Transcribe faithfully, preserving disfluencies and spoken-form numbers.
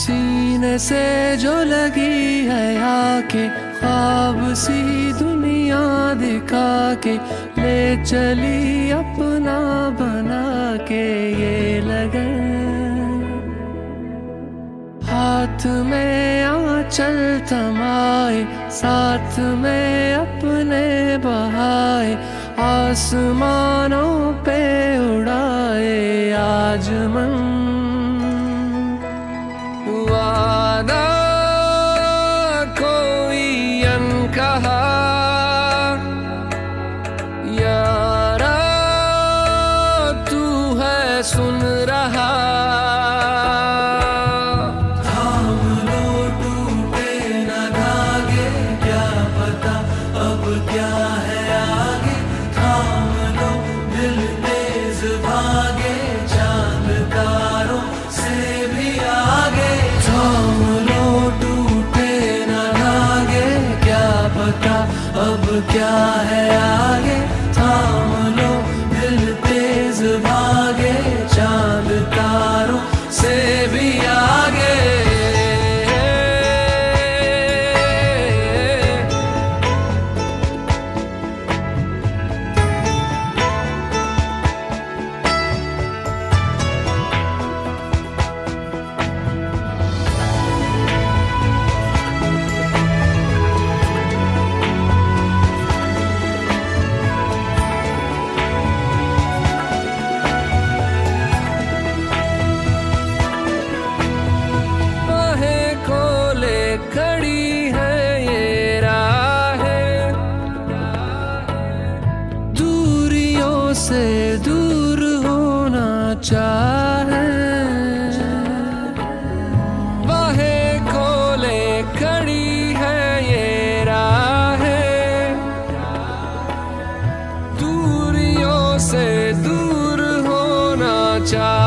सीने से जो लगी है आके, ख्वाब सी दुनिया दिखा के ले चली अपना बना के ये लगन। हाथ में आंचल थमाए, साथ में अपने बहाए, आसमानों पे उड़ाए आज मन। वादा कोई अनकहा, यारा तू है सुन रहा। थाम लो टूटे न धागे, क्या पता अब क्या है आगे। थाम लो दिल तेज भागे, चांद तारों से भी आगे। थाम लो टूटे न धागे, क्या पता अब क्या है आगे। थाम लो दिल तेज भागे, चांद तारों से भी आगे। खड़ी है ये राहें, दूरियों से दूर होना चाहे। बाहें खोले खड़ी है ये राहें, दूरियों से दूर होना चाहे।